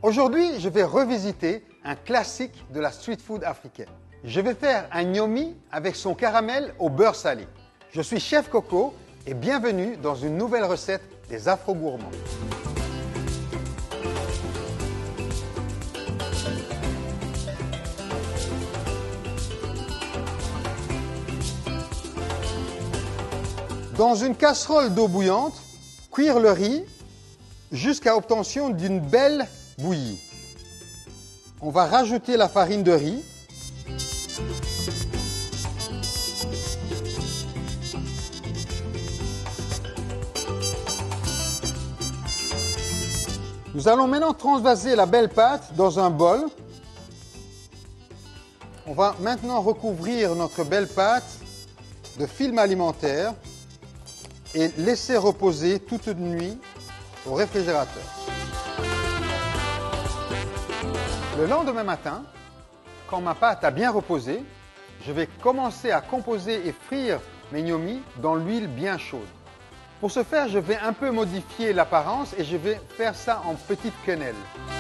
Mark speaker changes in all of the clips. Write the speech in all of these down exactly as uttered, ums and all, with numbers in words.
Speaker 1: Aujourd'hui, je vais revisiter un classique de la street food africaine. Je vais faire un gnomi avec son caramel au beurre salé. Je suis Chef Coco et bienvenue dans une nouvelle recette des Afro-Gourmands. Dans une casserole d'eau bouillante, cuire le riz jusqu'à obtention d'une belle bouillie. On va rajouter la farine de riz. Nous allons maintenant transvaser la belle pâte dans un bol. On va maintenant recouvrir notre belle pâte de film alimentaire et laisser reposer toute une nuit au réfrigérateur. Le lendemain matin, quand ma pâte a bien reposé, je vais commencer à composer et frire mes gnomis dans l'huile bien chaude. Pour ce faire, je vais un peu modifier l'apparence et je vais faire ça en petites quenelles.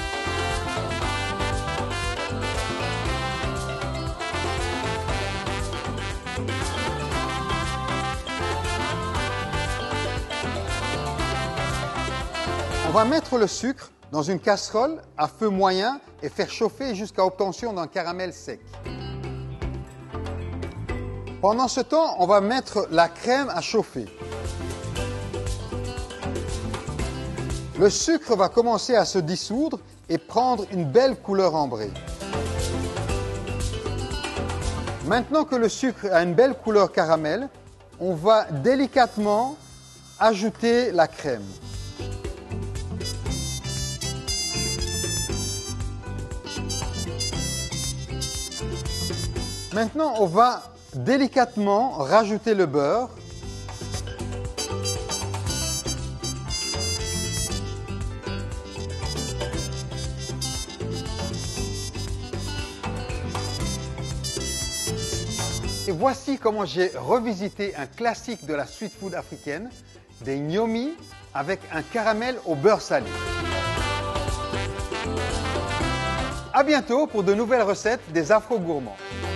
Speaker 1: On va mettre le sucre dans une casserole à feu moyen et faire chauffer jusqu'à obtention d'un caramel sec. Pendant ce temps, on va mettre la crème à chauffer. Le sucre va commencer à se dissoudre et prendre une belle couleur ambrée. Maintenant que le sucre a une belle couleur caramel, on va délicatement ajouter la crème. Maintenant, on va délicatement rajouter le beurre. Et voici comment j'ai revisité un classique de la street food africaine, des gnomis avec un caramel au beurre salé. À bientôt pour de nouvelles recettes des Afro-Gourmands.